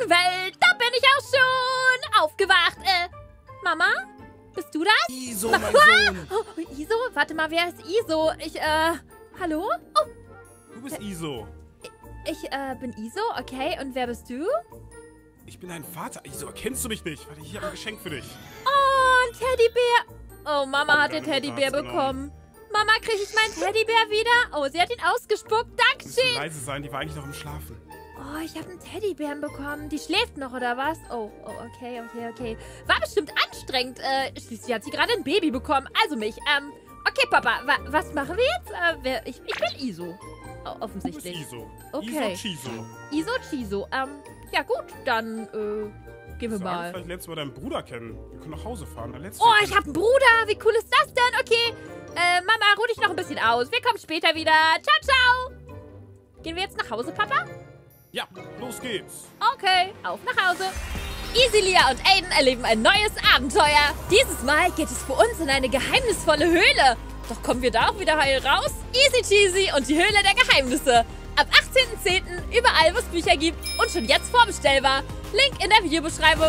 Welt. Da bin ich auch schon aufgewacht. Mama? Bist du das? Iso, mein Sohn. Oh, Iso? Warte mal, wer ist Iso? Hallo? Oh, Du bist Iso. ich bin Iso, okay. Und wer bist du? Ich bin dein Vater. Iso, erkennst du mich nicht? Warte, ich habe ein Geschenk für dich. Oh, ein Teddybär. Oh, Mama hat den deine Teddybär Mutter hat's bekommen. Mama, kriege ich meinen Teddybär wieder? Oh, sie hat ihn ausgespuckt. Du musst Dankeschön. leise sein, die war eigentlich noch im Schlafen. Oh, ich habe einen Teddybären bekommen. Die schläft noch, oder was? Oh, okay. War bestimmt anstrengend. Schließlich hat sie gerade ein Baby bekommen. Also mich. Okay, Papa, was machen wir jetzt? Ich bin Iso. Oh, Du bist offensichtlich. Iso. Okay. Iso Chiso. Iso Chiso. Ja gut, dann, gehen wir mal. Vielleicht lernst du mal deinen Bruder kennen. Wir können nach Hause fahren. Oh, ich habe einen Bruder. Wie cool ist das denn? Okay. Mama, ruh dich noch ein bisschen aus. Wir kommen später wieder. Ciao, ciao. Gehen wir jetzt nach Hause, Papa? Ja, los geht's. Okay, auf nach Hause. Easilia und Aiden erleben ein neues Abenteuer. Dieses Mal geht es für uns in eine geheimnisvolle Höhle. Doch kommen wir da auch wieder heil raus? Easy cheesy und die Höhle der Geheimnisse. Ab 18.10. überall, wo es Bücher gibt und schon jetzt vorbestellbar. Link in der Videobeschreibung.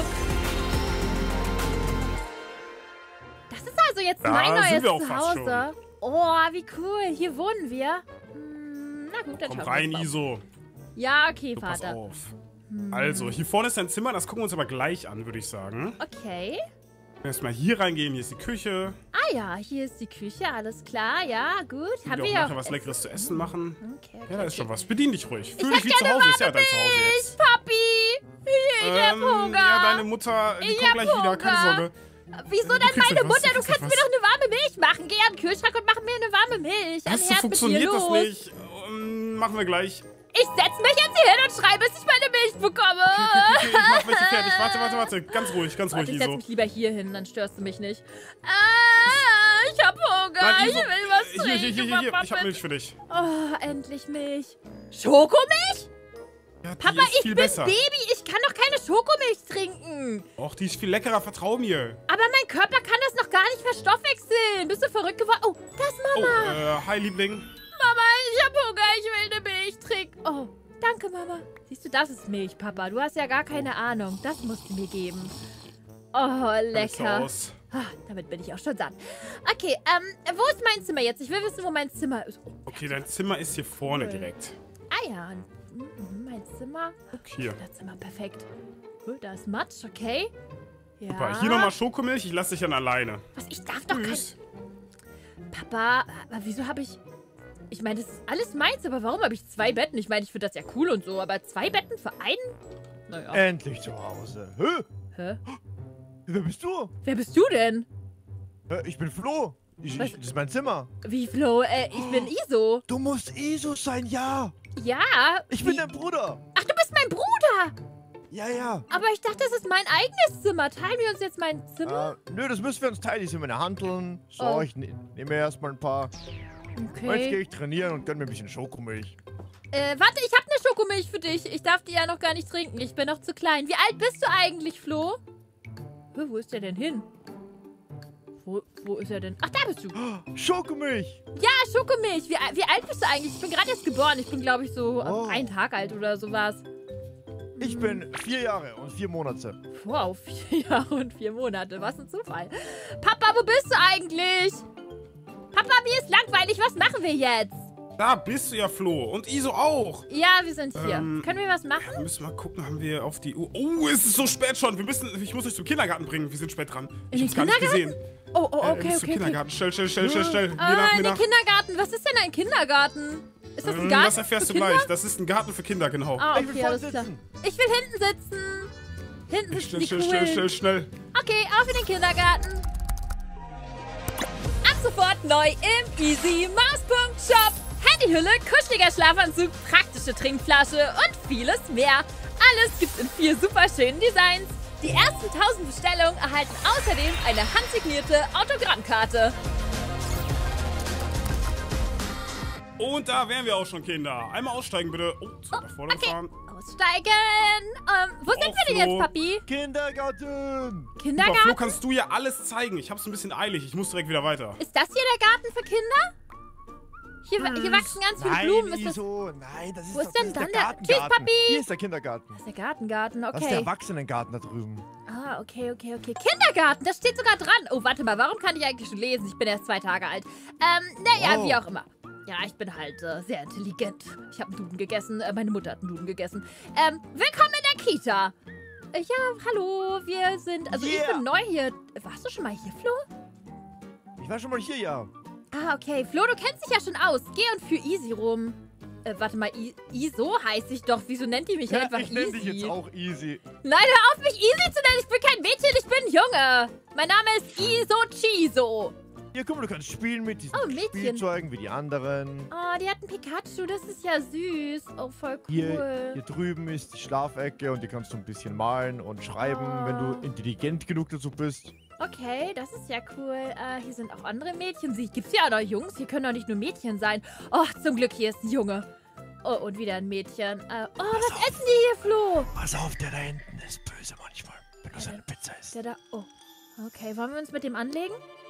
Das ist also jetzt Da mein neues sind wir auch fast Zuhause. Oh, wie cool. Hier wohnen wir. Na gut, dann Komm schauen wir rein, uns mal um. Iso. Ja, okay, So, pass Vater. auf. Also, hier vorne ist dein Zimmer. Das gucken wir uns aber gleich an, würde ich sagen. Okay. Erstmal hier reingehen. Hier ist die Küche. Ah ja, hier ist die Küche, alles klar. Ja, gut. Wir Haben auch wir ja nachher was Leckeres zu essen machen. Okay, Ja, da ist schon was. Bedien dich ruhig. Fühl Ich dich wie hätte zu gerne Hause. Ist ja dein Zuhause jetzt. Ich, Papi! Ich hab Hunger! Ja, deine Mutter, die Ich kommt hab gleich wieder. Keine Hunger. Sorge. Wieso Du denn kriegst meine etwas, Mutter? du Du kriegst kannst mir etwas. doch eine warme Milch machen. Geh an den Kühlschrank und mach mir eine warme Milch. Ein Das so Herz funktioniert mit dir das los. nicht. Machen wir gleich. Ich setz mich jetzt hier hin und schreibe, bis ich meine Milch bekomme. Okay, ich mach welche fertig. Warte. Ganz ruhig, Warte, ich setz Iso. mich lieber hier hin, dann störst du mich nicht. Ich hab Hunger. Nein, Ich Iso. will was trinken. Hier. Papa, Ich hab Milch für dich. Oh, endlich Milch. Schokomilch? Ja, die Papa, ist ich viel bin besser. Baby. Ich kann doch keine Schokomilch trinken. Och, die ist viel leckerer. Vertrau mir. Aber mein Körper kann das noch gar nicht verstoffwechseln. Bist du verrückt geworden? Oh, das ist Oh, Mama. hi, Liebling. Mama, ich hab Hunger. Ich will eine Milch trinken. Oh, danke, Mama. Siehst du, das ist Milch, Papa. Du hast ja gar keine Ahnung. Das musst du mir geben. Oh, Alles lecker. aus. Damit bin ich auch schon satt. Okay, wo ist mein Zimmer jetzt? Ich will wissen, wo mein Zimmer ist. Oh, Okay, dein Zimmer ist hier vorne Cool. direkt. ah ja, mein Zimmer. Hier. Das Zimmer, perfekt. Da ist Matsch, okay. Ja. Super, hier nochmal Schokomilch. Ich lasse dich dann alleine. Was, ich darf doch kein... Tschüss. Papa, aber wieso habe ich... Ich meine, das ist alles meins, aber warum habe ich 2 Betten? Ich meine, ich finde das ja cool und so, aber 2 Betten für einen? Naja. Endlich zu Hause. Hä? Hä? Wer bist du? Wer bist du denn? Ich bin Flo. Was? Das ist mein Zimmer. Wie, Flo? Ich bin Iso. Du musst Iso sein, ja. Ja. Ich bin wie- dein Bruder. Ach, du bist mein Bruder. Ja. Aber ich dachte, das ist mein eigenes Zimmer. Teilen wir uns jetzt mein Zimmer? Nö, das müssen wir uns teilen. Die sind meine Hanteln. So, Oh. ich nehme mir erstmal ein paar. Und jetzt gehe Okay. ich trainieren und gönn mir ein bisschen Schokomilch. Warte, ich habe eine Schokomilch für dich. Ich darf die ja noch gar nicht trinken. Ich bin noch zu klein. Wie alt bist du eigentlich, Flo? Wo ist der denn hin? Wo ist er denn? Ach, da bist du. Schokomilch. Ja, Schokomilch. Wie alt bist du eigentlich? Ich bin gerade erst geboren. Ich bin, glaube ich, so Oh. 1 Tag alt oder sowas. Ich bin 4 Jahre und 4 Monate. Wow, 4 Jahre und 4 Monate. Was ein Zufall. Papa, wo bist du eigentlich? Papa, mir ist langweilig. Was machen wir jetzt? Da bist du ja, Flo. Und Iso auch. Ja, wir sind hier. Können wir was machen? Wir müssen mal gucken, haben wir auf die Uhr. Oh, es ist so spät schon. Ich muss euch zum Kindergarten bringen. Wir sind spät dran. Ich den hab's gar nicht gesehen. Oh, Wir okay, müssen zum okay. Kindergarten. Schnell. Ah, in den Kindergarten. Was ist denn ein Kindergarten? Ist das ein Garten? Das erfährst für du Kinder? gleich. Das ist ein Garten für Kinder, genau. Ah, Ich will okay, vorne alles klar. sitzen. Ich will hinten sitzen. Hinten sitzen die Coolen. Schnell. Okay, auf in den Kindergarten. Ab sofort neu im Easy Maus Shop. Handyhülle, kuscheliger Schlafanzug, praktische Trinkflasche und vieles mehr. Alles gibt's in 4 super schönen Designs. Die ersten 1000 Bestellungen erhalten außerdem eine handsignierte Autogrammkarte. Und da wären wir auch schon, Kinder. Einmal aussteigen, bitte. Oh, Zug nach vorne Okay, fahren. aussteigen. Wo sind wir denn Flo. jetzt, Papi? Kindergarten. Super, Kindergarten? Flo, kannst du ja alles zeigen. Ich hab's ein bisschen eilig. Ich muss direkt wieder weiter. Ist das hier der Garten für Kinder? Hier wachsen ganz viele Blumen. Ist das, Iso, nein, das ist wo ist denn dann der... Gartengarten. Tschüss, Papi! Hier ist der Kindergarten. Das ist der Gartengarten, Das ist der okay. Erwachsenengarten da drüben. Ah, okay. Kindergarten, das steht sogar dran. Oh, warte mal, warum kann ich eigentlich schon lesen? Ich bin erst 2 Tage alt. Naja, wie auch immer. Ja, ich bin halt sehr intelligent. Ich habe einen Duden gegessen. Meine Mutter hat einen Duden gegessen. Willkommen in der Kita. Ja, hallo, wir sind... Also ich bin neu hier. Warst du schon mal hier, Flo? Ich war schon mal hier, ja. Ah, okay. Flo, du kennst dich ja schon aus. Geh und führ Easy rum. Warte mal, Iso heißt ich doch. Wieso nennt die mich einfach Ich Easy? nenne dich jetzt auch Easy. Nein, hör auf, mich Easy zu nennen. Ich bin kein Mädchen, ich bin ein Junge. Mein Name ist Iso Chiso. Hier, guck mal, du kannst spielen mit diesen Mädchen. Spielzeugen wie die anderen. Oh, die hat einen Pikachu. Das ist ja süß. Oh, voll cool. Hier drüben ist die Schlafecke und hier kannst du ein bisschen malen und schreiben, wenn du intelligent genug dazu bist. Okay, das ist ja cool. Hier sind auch andere Mädchen. Gibt's ja auch noch Jungs? Hier können doch nicht nur Mädchen sein. Oh, zum Glück, hier ist ein Junge. Oh, und wieder ein Mädchen. Was essen die hier, Flo? Pass auf, der da hinten ist böse manchmal, wenn du seine Pizza isst. Der da... Oh, okay. Wollen wir uns mit dem anlegen?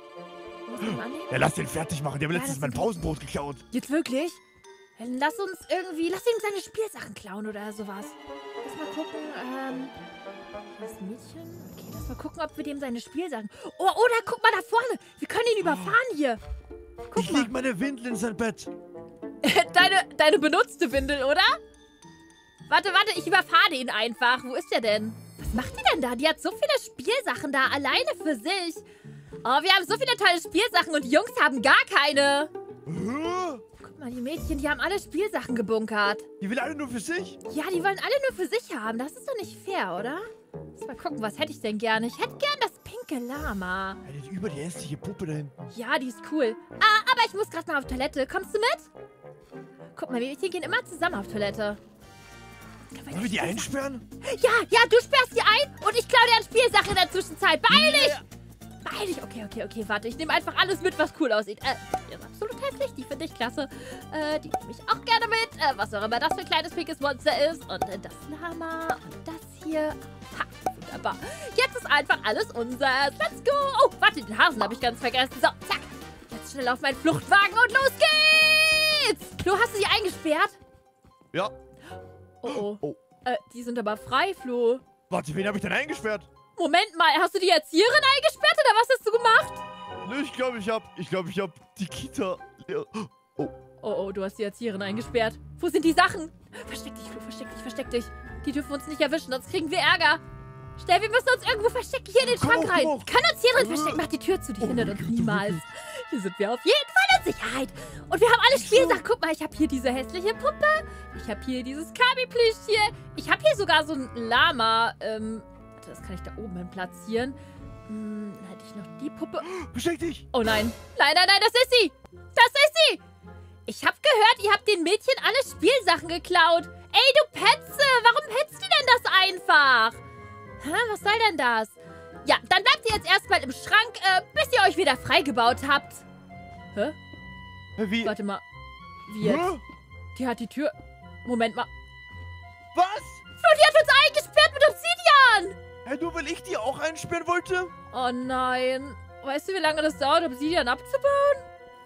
Ja, lass den fertig machen. Der hat letztens mein Pausenbrot geklaut. Jetzt wirklich? Dann lass ihm seine Spielsachen klauen oder sowas. Lass mal gucken, das Mädchen? Okay, lass mal gucken, ob wir dem seine Spielsachen... Oh, oder guck mal da vorne. Wir können ihn überfahren hier. Ich leg meine Windel in sein Bett. Deine benutzte Windel, oder? Warte, ich überfahre ihn einfach. Wo ist der denn? Was macht die denn da? Die hat so viele Spielsachen da, alleine für sich. Oh, wir haben so viele tolle Spielsachen und die Jungs haben gar keine. Guck mal, die Mädchen, die haben alle Spielsachen gebunkert. Die will alle nur für sich? Ja, die wollen alle nur für sich haben. Das ist doch nicht fair, oder? Lass mal gucken, was hätte ich denn gerne? Ich hätte gern das pinke Lama. Ja, über die hässliche Puppe da hinten. Ja, die ist cool. Aber ich muss gerade mal auf Toilette. Kommst du mit? Guck mal, wir gehen immer zusammen auf Toilette. Wollen wir die einsperren? Ja, du sperrst die ein und ich klaue dir an Spielsachen in der Zwischenzeit. Beeil dich! Beeil dich. Okay, warte. Ich nehme einfach alles mit, was cool aussieht. Die ist absolut hässlich. Die finde ich klasse. Die nehme ich auch gerne mit. Was auch immer das für ein kleines, pinkes Monster ist. Und das Lama und das hier. Ha, wunderbar. Jetzt ist einfach alles unseres. Let's go. Oh, warte, den Hasen habe ich ganz vergessen. So, zack. Jetzt schnell auf meinen Fluchtwagen und los geht's. Flo, hast du sie eingesperrt? Ja. Oh. Die sind aber frei, Flo. Warte, wen habe ich denn eingesperrt? Moment mal, hast du die Erzieherin eingesperrt oder was hast du gemacht? Nö, ich glaube, ich hab die Kita. Oh, du hast die Erzieherin eingesperrt. Wo sind die Sachen? Versteck dich, Flo, versteck dich. Die dürfen uns nicht erwischen, sonst kriegen wir Ärger. Schnell, wir müssen uns irgendwo verstecken. Hier in den Schrank rein. Ich kann uns hier drin verstecken. Mach die Tür zu, die hindert uns niemals. Hier sind wir auf jeden Fall in Sicherheit. Und wir haben alle Spielsachen. Guck mal, ich habe hier diese hässliche Puppe. Ich habe hier dieses Kabi-Plüschtier. Ich habe hier sogar so ein Lama. Warte, das kann ich da oben hin platzieren. Dann hätte ich noch die Puppe. Versteck dich. Oh nein. Nein, das ist sie. Das ist sie. Ich habe gehört, ihr habt den Mädchen alle Spielsachen geklaut. Ey, du Petze. Warum petzt die denn das einfach? Hä, was soll denn das? Ja, dann bleibt ihr jetzt erstmal im Schrank, bis ihr euch wieder freigebaut habt. Hä? Wie? Warte mal. Wie jetzt? Hä? Die hat die Tür... Moment mal. Was? Flo, die hat uns eingesperrt mit Obsidian! Hey, nur weil ich die auch einsperren wollte? Oh nein. Weißt du, wie lange das dauert, Obsidian abzubauen?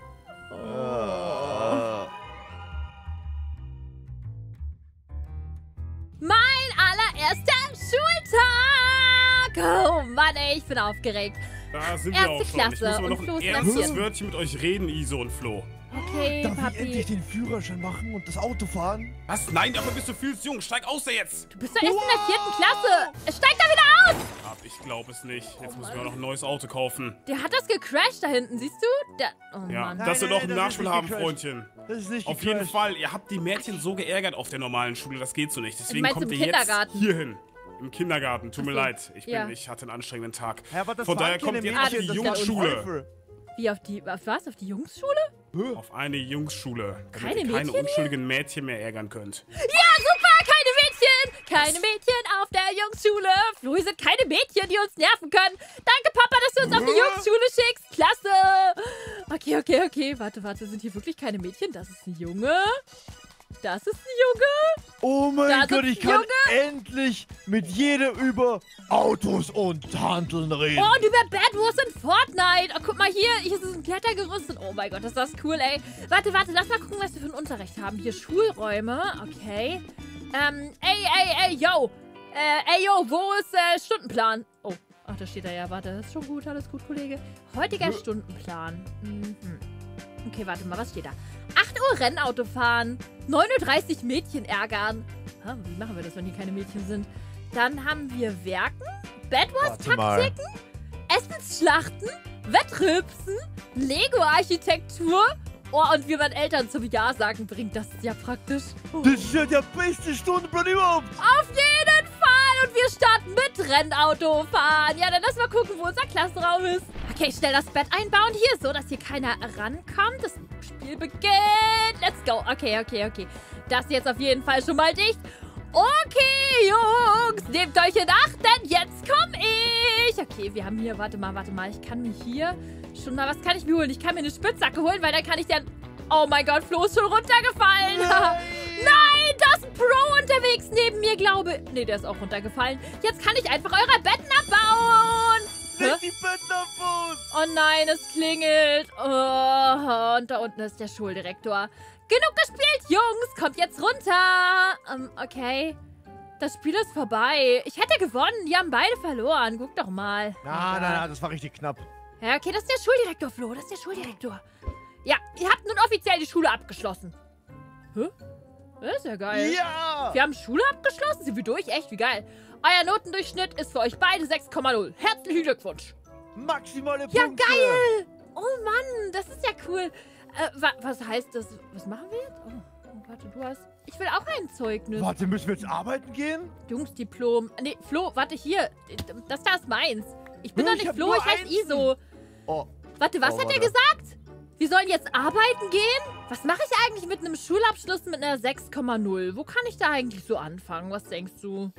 Mein allererster Schultag! Oh Mann, ey, ich bin aufgeregt. Da sind wir auch Erste schon. Ich muss Klasse aber und noch Flo ein ist ernstes markiert. Wörtchen mit euch reden, Iso und Flo. Okay, Darf ich endlich Papi. den Führerschein machen und das Auto fahren? Was? Nein, dafür bist du viel zu jung. Steig aus da jetzt. Du bist doch erst in der 4. Klasse. Steig da wieder aus! Ich glaube es nicht. Jetzt muss ich mir auch noch ein neues Auto kaufen. Der hat das gecrashed da hinten, siehst du? Oh Ja, Mann. dass wir Nein, noch einen das ist Nachschul nicht haben, gecrashed. Freundchen. Das ist nicht Auf jeden gecrashed. Fall. Ihr habt die Mädchen so geärgert auf der normalen Schule. Das geht so nicht. Deswegen meinst kommt im ihr jetzt Kindergarten? hierhin. Im Kindergarten. Tut mir Ach so. leid. Ja. Ich hatte einen anstrengenden Tag. Ja, aber das Von waren daher kommt keine ihr auf die Mädchen, das waren Jungsschule. Teufel. Wie auf was? Auf die Jungsschule? Auf eine Jungsschule. Damit Keine ihr keine Mädchen unschuldigen Mädchen mehr ärgern könnt. Ja, super! Keine Mädchen! Keine Mädchen auf der Jungsschule! Flo, hier sind keine Mädchen, die uns nerven können. Danke, Papa, dass du uns auf die Jungsschule schickst. Klasse! Okay. Warte. Sind hier wirklich keine Mädchen? Das ist ein Junge. Das ist ein Junge. Oh mein Da Gott, sitzt ich kann endlich mit jedem über Autos und Handeln reden. Oh, und über Bad Wars in Fortnite. Oh, guck mal hier ist ein Klettergerüst. Oh mein Gott, ist das cool, ey. Warte, lass mal gucken, was wir für einen Unterricht haben. Hier Schulräume, okay. Ey, yo. Wo ist Stundenplan? Oh, ach, da steht er ja. Warte, das ist schon gut, alles gut, Kollege. Heutiger Stundenplan. Okay, warte mal, was steht da? 8 Uhr Rennauto fahren. 9:30 Uhr Mädchen ärgern. Wie machen wir das, wenn die keine Mädchen sind? Dann haben wir Werken, Bad Wars Taktiken, Essensschlachten, Wettrübsen, Lego-Architektur. Oh, und wie man Eltern zum Ja sagen bringt, das ist ja praktisch. Oh. Das ist ja der beste Stundenplan überhaupt. Auf jeden Fall! Und wir starten mit Rennauto fahren. Ja, dann lass mal gucken, wo unser Klassenraum ist. Okay, schnell das Bett einbauen hier, so dass hier keiner rankommt. Das Spiel beginnt. Let's go. Okay. Das ist jetzt auf jeden Fall schon mal dicht. Okay, Jungs, nehmt euch in Acht, denn jetzt komme ich. Okay, wir haben hier, warte mal. Ich kann mir hier schon mal, was kann ich mir holen? Ich kann mir eine Spitzhacke holen, weil dann kann ich dann... Oh mein Gott, Flo ist schon runtergefallen. Nein, da ist ein Pro unterwegs neben mir, glaube ich. Nee, der ist auch runtergefallen. Jetzt kann ich einfach eure Betten abbauen. Nicht die Betten abbauen. Oh nein, es klingelt. Oh, und da unten ist der Schuldirektor. Genug gespielt, Jungs. Kommt jetzt runter. Okay. Das Spiel ist vorbei. Ich hätte gewonnen. Die haben beide verloren. Guck doch mal. Na, das war richtig knapp. Ja, okay, das ist der Schuldirektor, Flo. Das ist der Schuldirektor. Ja, ihr habt nun offiziell die Schule abgeschlossen. Hä? Das ist ja geil. Ja! Wir haben Schule abgeschlossen? Sind wir durch? Echt? Wie geil. Euer Notendurchschnitt ist für euch beide 6,0. Herzlichen Glückwunsch. Maximale Punkte. Ja, geil. Oh Mann, das ist ja cool. Was heißt das? Was machen wir jetzt? Oh, warte, du hast... Ich will auch ein Zeugnis. Warte, müssen wir jetzt arbeiten gehen? Jungsdiplom. Nee, Flo, warte, hier. Das da ist meins. Ich bin doch nicht hab Flo, nur ich heiße Einsen. Iso. Oh. Warte, was hat er gesagt? Wir sollen jetzt arbeiten gehen? Was mache ich eigentlich mit einem Schulabschluss mit einer 6,0? Wo kann ich da eigentlich so anfangen? Was denkst du?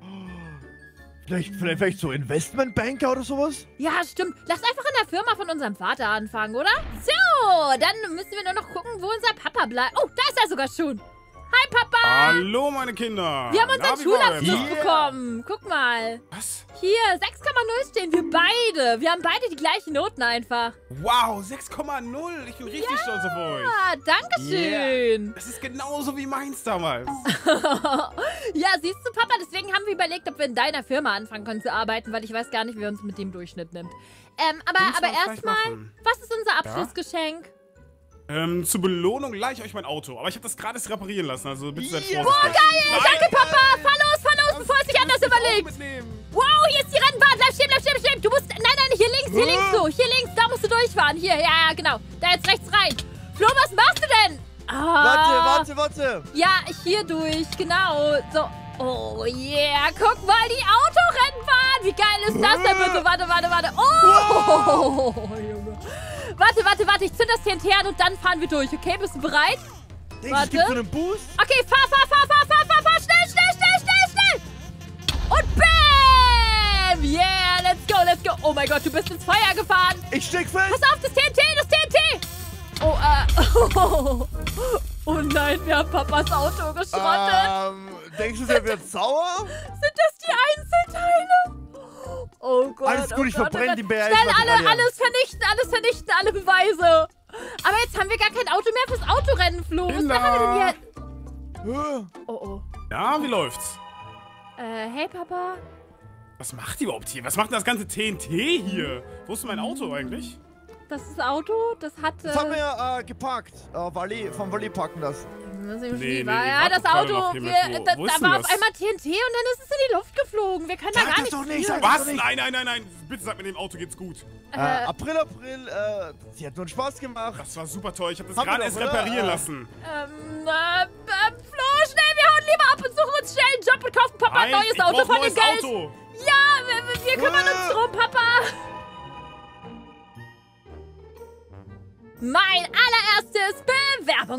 Vielleicht so Investmentbanker oder sowas? Ja, stimmt. Lass einfach in der Firma von unserem Vater anfangen, oder? So, dann müssen wir nur noch gucken, wo unser Papa bleibt. Oh, da ist er sogar schon. Hi, Papa. Hallo, meine Kinder. Wir haben unseren wie Schulabschluss war's? bekommen. Guck mal. Was? Hier, 6,0 stehen wir beide. Wir haben beide die gleichen Noten einfach. Wow, 6,0. Ich bin richtig stolz auf euch. Ah, danke schön. Das ist genauso wie meins damals. Ja, siehst du, Papa, deswegen haben wir überlegt, ob wir in deiner Firma anfangen können zu arbeiten, weil ich weiß gar nicht, wer uns mit dem Durchschnitt nimmt. Aber erstmal, was ist unser Abschlussgeschenk? Zur Belohnung leih ich euch mein Auto. Aber ich habe das gratis reparieren lassen, also bitte seid vorsichtig. Boah, geil! Danke, Papa! Fahr los, bevor es sich anders überlegt! Wow, hier ist die Rennbahn! Bleib stehen! Du musst... Nein, hier links so! Hier links, da musst du durchfahren. Hier, ja, genau. Da jetzt rechts rein. Flo, was machst du denn? Warte. Ja, hier durch, genau. So. Oh yeah, guck mal, die Autorennbahn! Wie geil ist das denn bitte? Warte. Oh, Junge. Warte, ich zünd das TNT an und dann fahren wir durch, okay? Bist du bereit? Warte. Gibt so einen Boost? Okay, fahr! Schnell! Und bam! Yeah, let's go! Oh mein Gott, du bist ins Feuer gefahren! Ich steck fest! Pass auf, das TNT! Oh nein, wir haben Papas Auto geschrottet. Denkst du, der wird sauer? Sind das die Einzelteile? Oh Gott. Alles gut, ich verbrenne die BRS. Schnell, alles vernichten, alle Beweise. Aber jetzt haben wir gar kein Auto mehr fürs Autorennen, Flo. Was machen wir denn hier? Oh. Ja, wie läuft's? Hey, Papa. Was macht die überhaupt hier? Was macht denn das ganze TNT hier? Wo ist denn mein Auto eigentlich? Das ist das Auto, das hat... Das haben wir geparkt. Vom Valet parken das. Nee, ja, das Auto, da war auf einmal TNT und dann ist es in die Luft geflogen. Wir können da gar nichts für. Was? Nein. Bitte sag mir, dem Auto geht's gut. April, sie hat nur Spaß gemacht. Das war super toll. Ich habe das gerade erst reparieren lassen. Flo, schnell, wir hauen lieber ab und suchen uns schnell einen Job und kaufen Papa ein neues Auto von dem Geld. Auto. Ja, wir kümmern uns drum, Papa. Mein allererstes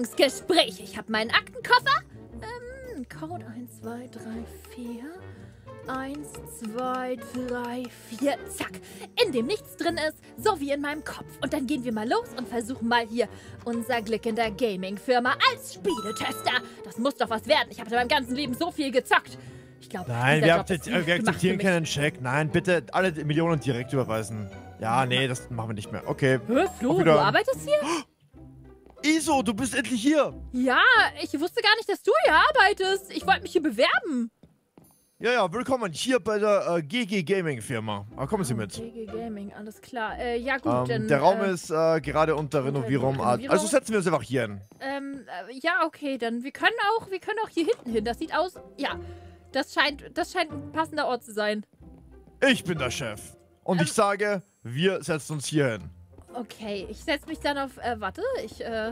Bewerbungsgespräch. Ich habe meinen Aktenkoffer. Code 1, 2, 3, 4. 1, 2, 3, 4, zack. In dem nichts drin ist, so wie in meinem Kopf. Und dann gehen wir mal los und versuchen mal hier unser Glück in der Gaming-Firma als Spieletester. Das muss doch was werden. Ich habe in meinem ganzen Leben so viel gezockt. Ich glaube, Nein, wir akzeptieren keinen Scheck. Nein, bitte alle Millionen direkt überweisen. Ja, nee, das machen wir nicht mehr. Okay. Hä, Flo, du arbeitest hier? Iso, du bist endlich hier. Ja, ich wusste gar nicht, dass du hier arbeitest. Ich wollte mich hier bewerben. Ja, willkommen hier bei der GG Gaming Firma. Kommen Sie mit. GG Gaming, alles klar. Ja gut, dann... Der Raum ist gerade unter Renovierung. Also setzen wir uns einfach hier hin. Ja, okay, dann wir können auch hier hinten hin. Das sieht aus... Ja, das scheint ein passender Ort zu sein. Ich bin der Chef. Und ich sage, wir setzen uns hier hin. Okay, ich setze mich dann auf... warte, ja.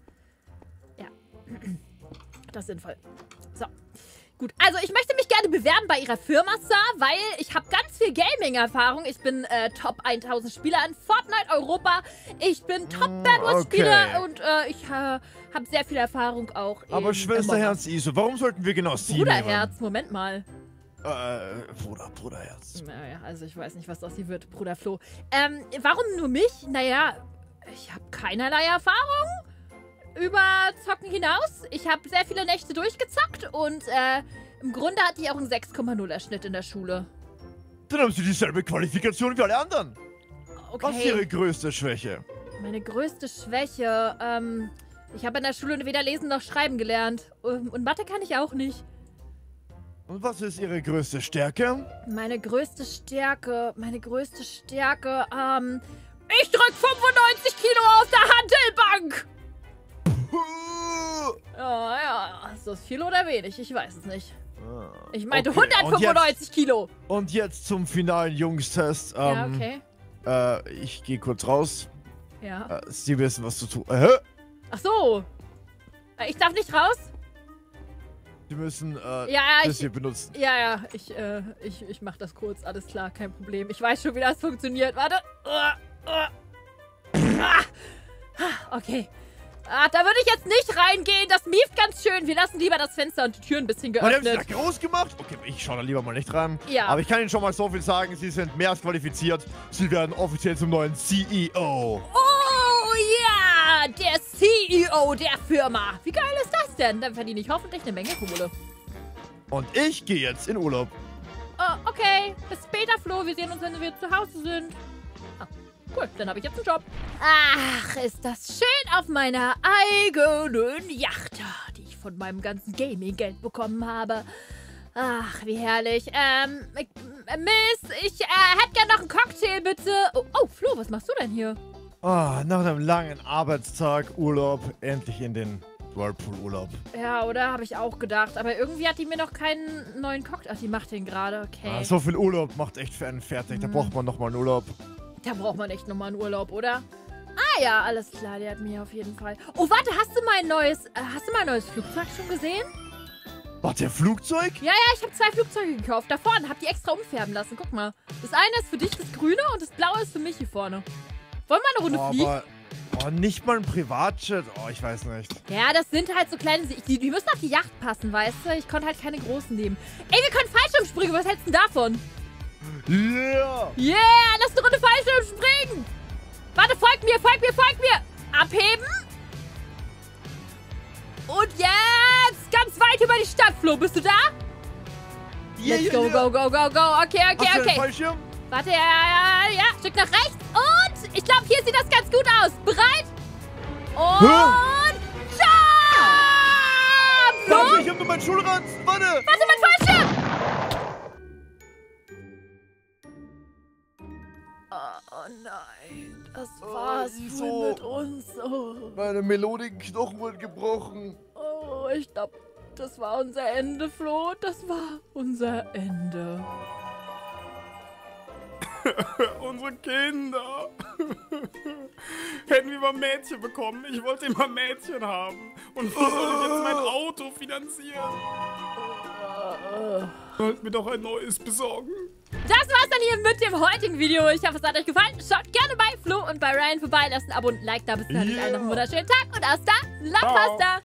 Das ist sinnvoll. So. Gut, also ich möchte mich gerne bewerben bei Ihrer Firma, Sir, weil ich habe ganz viel Gaming-Erfahrung. Ich bin Top 1000 Spieler in Fortnite Europa. Ich bin Top Bad Wars Spieler und ich habe sehr viel Erfahrung auch in... Aber Schwesterherz Iso, warum sollten wir genau Sie nehmen? Bruderherz, Moment mal. Bruderherz. Naja, also ich weiß nicht, was aus sie wird, Bruder Flo. Warum nur mich? Naja, ich habe keinerlei Erfahrung über Zocken hinaus. Ich habe sehr viele Nächte durchgezockt und im Grunde hatte ich auch einen 6,0er Schnitt in der Schule. Dann haben Sie dieselbe Qualifikation wie alle anderen. Okay. Was ist Ihre größte Schwäche? Meine größte Schwäche, ich habe in der Schule weder lesen noch schreiben gelernt. Und Mathe kann ich auch nicht. Und was ist Ihre größte Stärke? Meine größte Stärke, ich drück 95 Kilo auf der Hantelbank! Ja, ist das viel oder wenig? Ich weiß es nicht. Ich meinte okay. 195 Kilo. Und jetzt zum finalen Jungstest. Ja, okay. Ich gehe kurz raus. Ja. Sie wissen, was zu tun. Ach so. Ich darf nicht raus? Sie müssen das hier benutzen. Ja, ich mach das kurz. Alles klar, kein Problem. Ich weiß schon, wie das funktioniert. Warte. Okay. Da würde ich jetzt nicht reingehen. Das mieft ganz schön. Wir lassen lieber das Fenster und die Tür ein bisschen geöffnet. Und haben Sie das groß gemacht? Okay, ich schaue da lieber mal nicht rein. Ja. Aber ich kann Ihnen schon mal so viel sagen. Sie sind mehr als qualifiziert. Sie werden offiziell zum neuen CEO. Oh ja, der CEO der Firma. Wie geil ist das denn? Dann verdiene ich hoffentlich eine Menge Kohle. Und ich gehe jetzt in Urlaub. Okay. Bis später, Flo. Wir sehen uns, wenn wir zu Hause sind. Cool, dann habe ich jetzt einen Job. Ach, ist das schön auf meiner eigenen Yacht, die ich von meinem ganzen Gaming-Geld bekommen habe. Ach, wie herrlich. Miss, ich hätte gerne noch einen Cocktail, bitte. Oh, Flo, was machst du denn hier? Nach einem langen Arbeitstag, Urlaub, endlich in den Whirlpool-Urlaub. Ja, oder? Habe ich auch gedacht. Aber irgendwie hat die mir noch keinen neuen Cocktail. Ach, die macht den gerade, okay. So viel Urlaub macht echt für einen fertig. Da braucht man nochmal einen Urlaub. Da braucht man echt nochmal einen Urlaub, oder? Ah ja, alles klar, der hat mir auf jeden Fall... Oh, warte, hast du mein neues Flugzeug schon gesehen? Warte, Flugzeug? Ja, ich habe 2 Flugzeuge gekauft. Da vorne, hab die extra umfärben lassen. Guck mal. Das eine ist für dich, das grüne, und das blaue ist für mich hier vorne. Wollen wir eine Runde fliegen? Aber nicht mal ein Privatjet. Oh, ich weiß nicht. Ja, das sind halt so kleine... Die müssen auf die Yacht passen, weißt du? Ich konnte halt keine großen nehmen. Ey, wir können Fallschirmspringen. Was hältst du denn davon? Yeah! Yeah, lass eine Runde Fallschirm springen! Warte, folgt mir! Abheben! Und jetzt ganz weit über die Stadt, Flo. Bist du da? Let's go. Okay. Fallschirm? Warte, ja. Stück nach rechts. Und ich glaube, hier sieht das ganz gut aus. Bereit? Und jump! Warte, ich hab nur meinen Schulranzen. Warte, mein Fallschirm! Oh nein, das war's wohl mit uns. Oh. Meine Melodienknochen wurden gebrochen. Oh, ich glaube, das war unser Ende, Flo. Das war unser Ende. Unsere Kinder. Hätten wir mal Mädchen bekommen. Ich wollte immer Mädchen haben. Und wie soll ich jetzt mein Auto finanzieren? Sollt mir doch ein neues besorgen. Das war's dann hier mit dem heutigen Video. Ich hoffe, es hat euch gefallen. Schaut gerne bei Flo und bei Ryan vorbei. Lasst ein Abo und ein Like da. Bis dann. Allen noch einen wunderschönen Tag. Und hasta la pasta.